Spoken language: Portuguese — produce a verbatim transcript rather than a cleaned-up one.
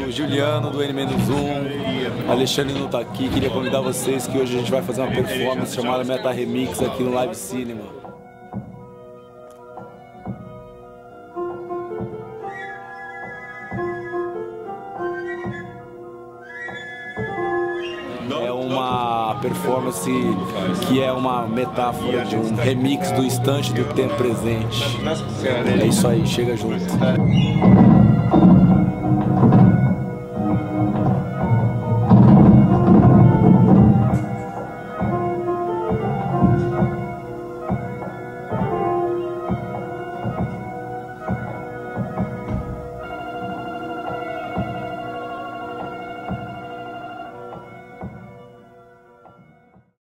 do Juliano, do N menos um. Alexandre não tá aqui, queria convidar vocês que hoje a gente vai fazer uma performance chamada Meta Remix aqui no Live Cinema. É uma performance que é uma metáfora de um remix do instante do tempo presente. É isso aí, chega junto.